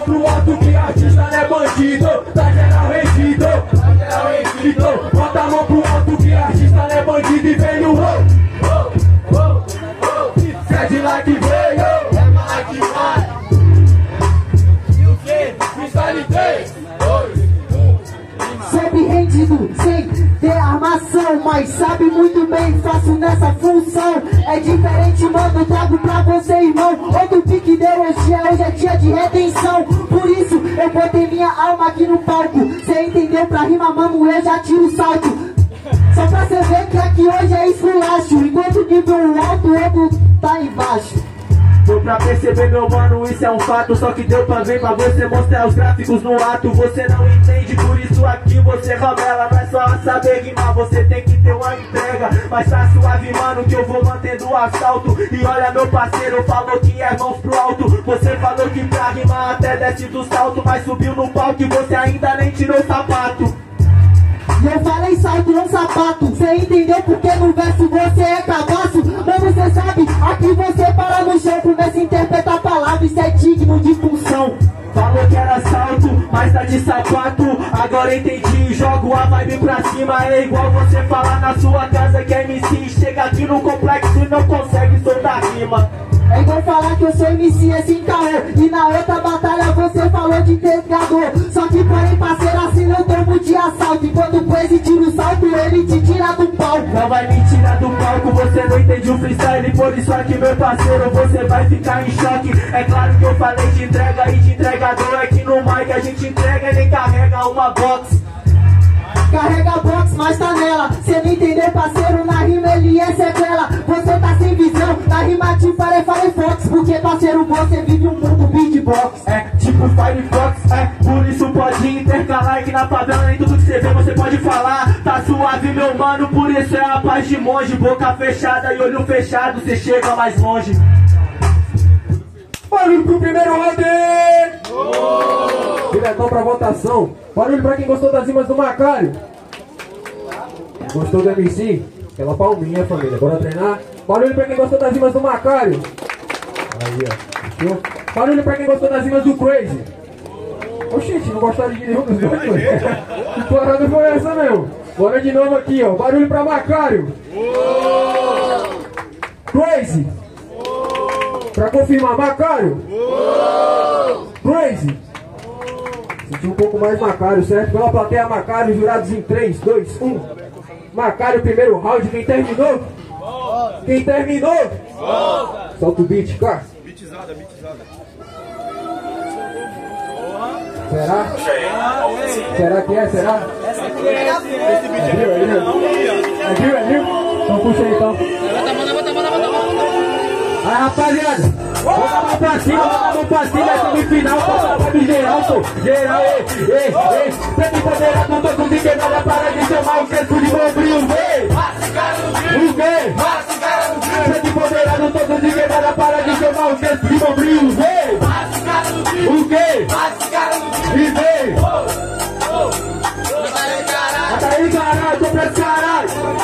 pro alto que artista não é bandido. Tá geral rendido, bota a mão pro alto que artista não é bandido. E vem no é de lá que veio, é lá que vai. E o que? Freestyle 3, 2, 1. Sempre rendido, sem ter armação, mas sabe muito bem, faço nessa função. É diferente, mano, trago pra você, irmão. Outro pique de hoje é dia de redenção. Por isso eu botei minha alma aqui no palco. Cê entendeu? Pra rima, mano, eu já tiro o salto. Só pra cê ver que aqui hoje é esculacho. Enquanto o nível alto, o outro tá embaixo. Deu pra perceber, meu mano, isso é um fato. Só que deu pra ver, pra você mostrar os gráficos no ato. Você não entende, por isso aqui você ramela. Não é só saber rimar, você tem que ter uma entrega. Mas tá suave, mano, que eu vou mantendo o assalto. E olha, meu parceiro falou que é mãos pro alto. Você falou que pra rimar até desce do salto, mas subiu no palco e você ainda nem tirou o sapato. E eu falei salto, não sapato. Cê entendeu porque no verso você é cabaço. Mas você sabe, aqui você para no chão. Começa a interpretar a palavra, isso é digno de função. Falou que era salto, mas tá de sapato. Agora entendi, jogo a vibe pra cima. É igual você falar na sua casa que é MC. Chega aqui no complexo e não consegue soltar rima. É igual falar que eu sou MC assim caô. E na outra batalha você falou de entregador. Só que porém parceiro assim eu tomo de assalto. E quando o Crazy tira o salto ele te tira do palco. Não vai me tirar do palco, você não entende o freestyle. Por isso aqui meu parceiro você vai ficar em choque. É claro que eu falei de entrega e de entregador. É que no mic a gente entrega e nem carrega uma box. Carrega a box, mas tá nela. Cê não entendeu, parceiro, na rima ele é sequela. Você tá sem visão, na rima te Firefox. Porque, parceiro, você vive um mundo beatbox. É tipo Firefox, por isso pode intercalar. Que na favela nem tudo que você vê você pode falar. Tá suave, meu mano, por isso é a paz de monge. Boca fechada e olho fechado, cê chega mais longe. Barulho pro primeiro round! Diretão pra votação. Barulho pra quem gostou das rimas do Macário. Gostou do MC? Aquela palminha, família. Bora treinar. Barulho pra quem gostou das rimas do Macário. Aí, ó. Fechou? Barulho pra quem gostou das rimas do Crazy. Oxente, não gostaram de nenhum dos dois, mano. Que parada foi essa, meu? Bora de novo aqui, ó. Barulho pra Macário. Crazy. Pra confirmar, Macário. Crazy. Sentiu um pouco mais Macário, certo? Pela plateia Macário, jurados em 3, 2, 1. Macário, primeiro round. Quem terminou? Quem terminou? Solta o beat, cara. Beatzada. Será? Será que é? Será? É viu? Então puxa aí, então. Aí, rapaziada, vamos dar mão pra cima, é semifinal, passa a vibe geral, pô. Geral, ei. Sempre poderá com todo de quebrada para de chamar o centro de bombril, vem. O quê? Sempre poderá com todo de quebrada para de chamar o centro de bombril, vem. O quê? E vem. Mata aí, caralho, tô pra esse caralho.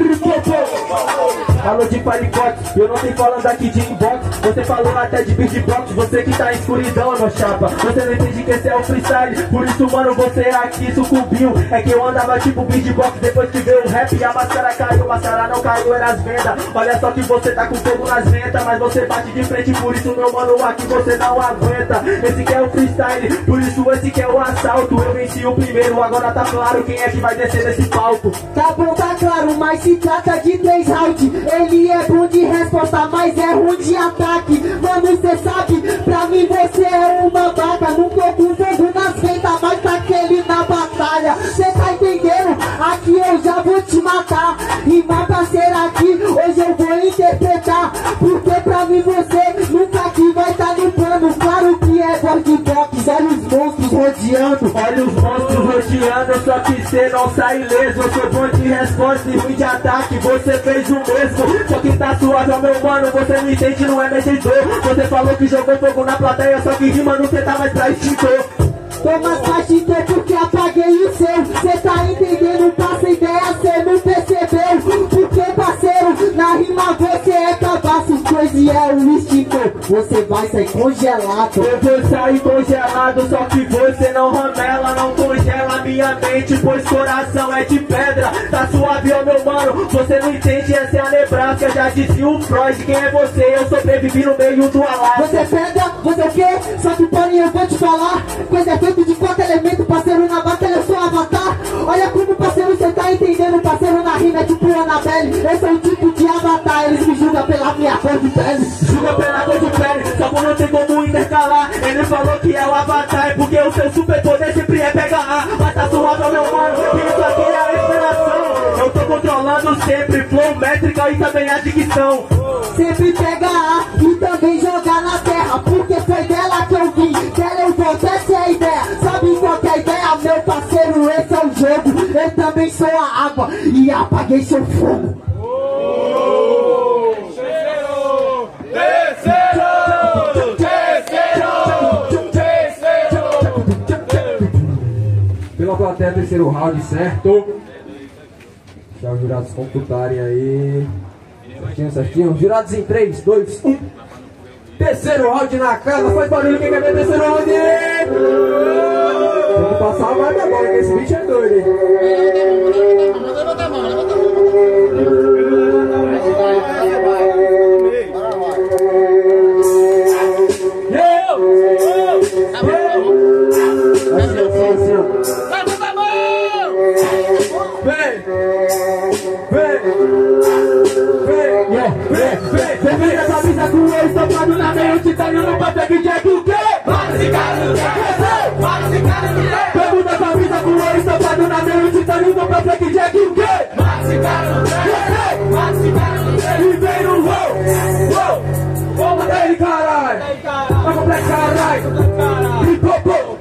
Falou de Firefox, eu não tô falando aqui de inbox. Você falou até de beatbox, você que tá em escuridão, meu chapa. Você não entende que esse é o freestyle, por isso, mano, você aqui sucumbiu. É que eu andava tipo beatbox, depois que veio o rap, a máscara caiu, máscara não caiu, era as vendas. Olha só que você tá com fogo nas ventas, mas você bate de frente, por isso, meu mano, aqui você não aguenta. Esse que é o freestyle, por isso esse que é o assalto. Eu venci o primeiro, agora tá claro quem é que vai descer nesse palco. Tá bom, tá claro, mas se trata de 3 rounds. Ele é bom de resposta, mas é ruim de ataque. Mano, cê sabe, pra mim você é uma vaca. Não tô com fogo nas ventas, mas tá aquele na batalha. Cê tá entendendo? Aqui eu já vou te matar. Rima pra ser aqui, hoje eu vou interpretar. Porque pra mim você nunca aqui vai tá no plano. Claro que é voz de box, olha os monstros rodeando. Olha os monstros rodeando, só que cê não sai ileso. Eu sou bom de resposta e ruim de ataque, você fez o mesmo. Só que tá suave, ó meu mano, você não entende, não é medidor. Você falou que jogou fogo na plateia, só que rima não cê tá mais pra extintor. Toma extintor porque apaguei o seu. Cê tá entendendo, passa ideia, cê não percebeu. Porque parceiro, na rima você é cabaço, Crazy é o extintor. você vai sair congelado. Eu vou sair congelado, só que você não ramela, não congela minha mente, pois coração é de pedra. Tá suave, ó meu mano, você não entende, essa é a Nebraska. Já dizia o Freud, quem é você? Eu sobrevivi no meio do Alasca. Você é pedra, você é o quê? Só que porém eu vou te falar, coisa é feita de 4 elementos, parceiro, na batalha eu sou avatar. Olha como parceiro cê tá entendendo, parceiro, na rima é tipo Annabelle. Eu sou o tipo de avatar, eles me julgam pela minha cor de pele. Julga pela cor de pele, só que não tem como intercalar. Ele falou que é o avatar, porque o seu superpoder sempre é pegar. Mas tá suave, ó meu mano, que isso aqui é a inspiração. Eu tô controlando sempre, flow, métrica e também a dicção. Sempre pega A e também jogar na terra, porque foi dela que eu vim, dela eu volto, essa é a ideia. Sabe qual que é a ideia, meu parceiro? Esse é o jogo, eu também sou a água e apaguei seu fogo. Pela plateia, terceiro round, certo? Deixa os jurados computarem aí. Certinho, certinho. Jurados em 3, 2, 1. Terceiro round na casa. Faz barulho, quem quer ver terceiro round? Vamos passar a vibe agora, que esse bicho é doido, hein? Levanta a mão. Vem essa camisa com o estampado na mente, tá indo pra Black Jack o quê? Esse cara não quer, esse cara não quer. Pego a camisa com o estampado na mente, tá indo pra Black Jack o quê? Esse cara não quer, esse cara não quer. E vem no wow, vamos daí caralho, vamos pra caralho, e popô.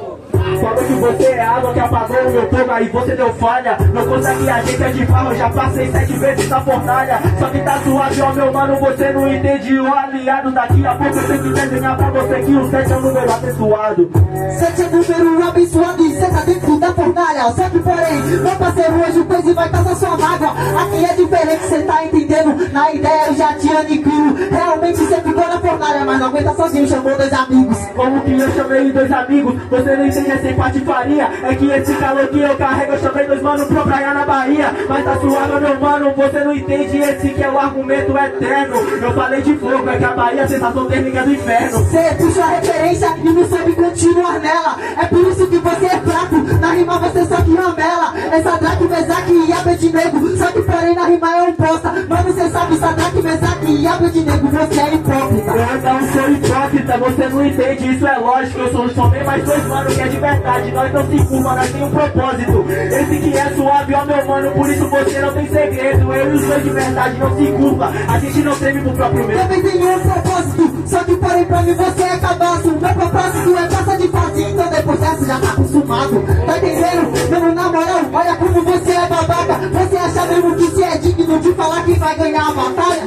Falou que você é água que apagou o meu fogo, aí você deu falha. Não consegue, a gente é de farra, eu já passei 7 vezes na fornalha. Só que tá suave, ó meu mano, você não entende o aliado. Daqui a pouco eu tenho que desenhar pra você que o 7 é um número abençoado. 7 é número abençoado e cê tá dentro da fornalha. Só que porém, meu parceiro, hoje o coisa vai causar sua mágoa. Aqui é diferente, cê tá entendendo? Na ideia eu já te aniquilo. Realmente cê ficou na fornalha, mas não aguenta sozinho, chamou 2 amigos. Como que eu chamei 2 amigos? Você não entende essa patifaria. É que esse calor que eu carrego, eu chamei 2 manos pra praia na Bahia. Mas tá suave, meu mano, você não entende esse que é o argumento eterno. Eu falei de fogo, é que a Bahia é a sensação térmica do inferno. Cê puxa a referência e não soube continuar nela. É por isso que você é fraco, na rima você só que ramela. É Sadraque, Mesaque e Abednego, só que porém na rima é um bosta. Mano, cê sabe, Sadraque, Mesaque e Abednego, você é hipócrita. Eu não sou hipócrita, você não entende, isso é lógico. Eu sou bem mais 2 manos que é de verdade. Nós não se curva, nós tem um propósito. Esse que é suave, ó meu mano, por isso você não tem segredo. Eu e os 2 de verdade não se curva, a gente não treme pro próprio medo. Também tenho um propósito, só que porém pra mim você é cabaço. Meu propósito é passa de fase, então depois dessa já tá acostumado. Tá entendendo? Mano, na moral, olha como você é babaca. Você acha mesmo que se é digno de falar que vai ganhar a batalha?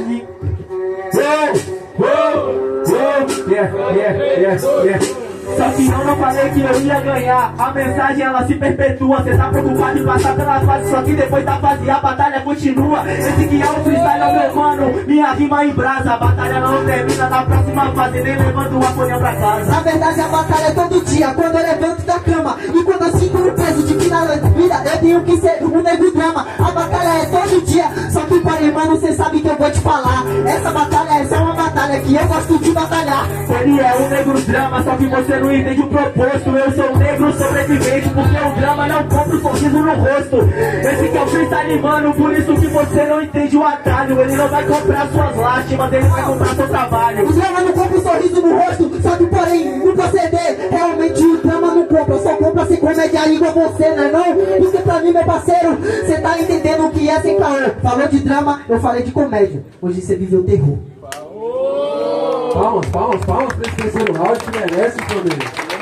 Yeah. Só que eu não falei que eu ia ganhar. A mensagem ela se perpetua. Cê tá preocupado em passar pela fase, só que depois da fase a batalha continua. Esse que é o freestyle, ó meu mano, minha rima em brasa. A batalha não termina na próxima fase, nem levando o apanhão pra casa. Na verdade a batalha é todo dia, quando eu levanto da cama. E quando eu sinto o peso de final da vida, eu tenho que ser um nego drama. A batalha é todo dia, só que porém mano, cê sabe que eu vou te falar. Essa batalha é só uma batalha que eu gosto de batalhar. Ele é um negro drama, só que você não entende o proposto. Eu sou um negro sobrevivente, porque o drama não compra o sorriso no rosto. Esse que é o freestyle, mano, por isso que você não entende o atalho. Ele não vai comprar suas lástimas, ele vai comprar seu trabalho. O drama não compra o sorriso no rosto, só que porém no proceder, realmente o drama não compra, só compra se comédia igual você, né não? Porque pra mim, meu parceiro, cê tá entendendo o que é sem caô. Falou de drama, eu falei de comédia. Hoje cê viveu terror. Palmas pra esse terceiro round que merece, poder.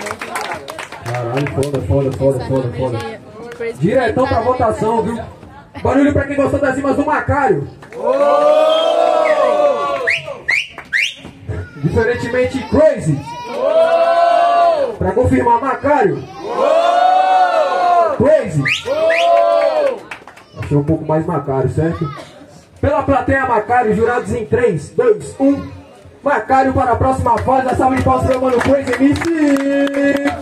Caralho, foda. Diretão pra votação, viu? Barulho pra quem gostou das rimas do Macário. Diferentemente Crazy. Pra confirmar Macário. Crazy. Achei um pouco mais Macário, certo? Pela plateia Macário, jurados em 3, 2, 1. Macário para a próxima fase. A salva de palmas pro mano Crazy MC.